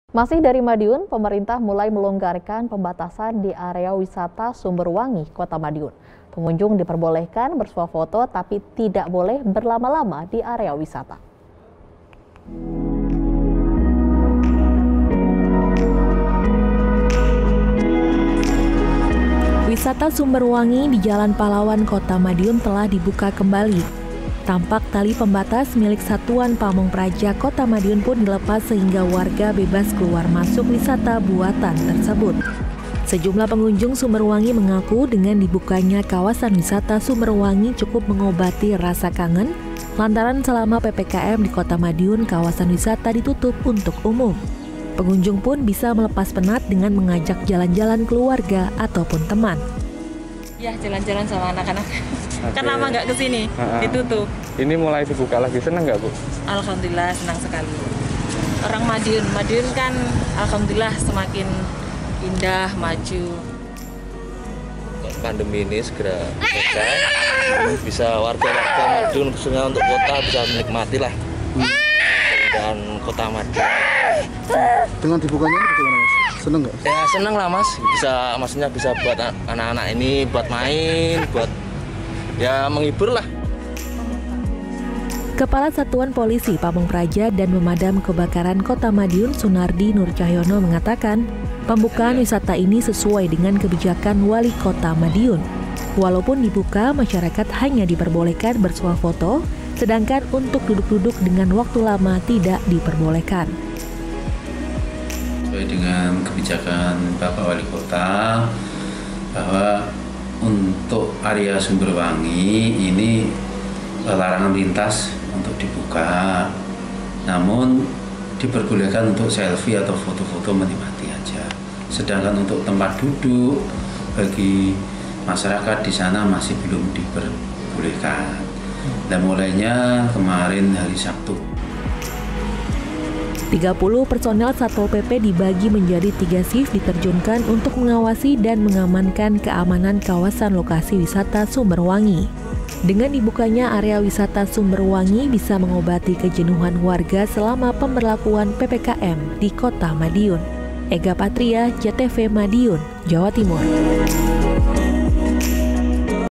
Masih dari Madiun, pemerintah mulai melonggarkan pembatasan di area wisata Sumberwangi, Kota Madiun. Pengunjung diperbolehkan bersuah foto tapi tidak boleh berlama-lama di area wisata. Wisata Sumberwangi di Jalan Pahlawan, Kota Madiun telah dibuka kembali. Tampak tali pembatas milik Satuan Pamong Praja Kota Madiun pun dilepas sehingga warga bebas keluar masuk wisata buatan tersebut. Sejumlah pengunjung Sumberwangi mengaku dengan dibukanya kawasan wisata Sumberwangi cukup mengobati rasa kangen lantaran selama PPKM di Kota Madiun kawasan wisata ditutup untuk umum. Pengunjung pun bisa melepas penat dengan mengajak jalan-jalan keluarga ataupun teman. Ya, jalan-jalan sama anak-anak. Kan lama nggak kesini, ditutup. Ini mulai dibuka lagi, senang nggak Bu? Alhamdulillah senang sekali. Orang Madiun kan alhamdulillah semakin indah, maju. Pandemi ini segera selesai, bisa warga-warga Madiun khususnya untuk kota bisa menikmati lah dan Kota Madiun. Dengan dibukanya ini bagaimana Mas? Seneng nggak? Ya senang lah Mas, maksudnya bisa buat anak-anak ini buat main, buat ya menghibur lah. Kepala Satuan Polisi Pamong Praja dan Pemadam Kebakaran Kota Madiun Sunardi Nur Cahyono mengatakan, pembukaan wisata ini sesuai dengan kebijakan Wali Kota Madiun. Walaupun dibuka, masyarakat hanya diperbolehkan bersuah foto, sedangkan untuk duduk-duduk dengan waktu lama tidak diperbolehkan. Sesuai dengan kebijakan Bapak Wali Kota bahwa untuk area Sumberwangi ini larangan lintas untuk dibuka, namun diperbolehkan untuk selfie atau foto-foto menikmati aja. Sedangkan untuk tempat duduk bagi masyarakat di sana masih belum diperbolehkan. Dan mulainya kemarin hari Sabtu. 30 personel Satpol PP dibagi menjadi 3 shift diterjunkan untuk mengawasi dan mengamankan keamanan kawasan lokasi wisata Sumberwangi. Dengan dibukanya area wisata Sumberwangi bisa mengobati kejenuhan warga selama pemberlakuan PPKM di Kota Madiun. Ega Patria, JTV Madiun, Jawa Timur.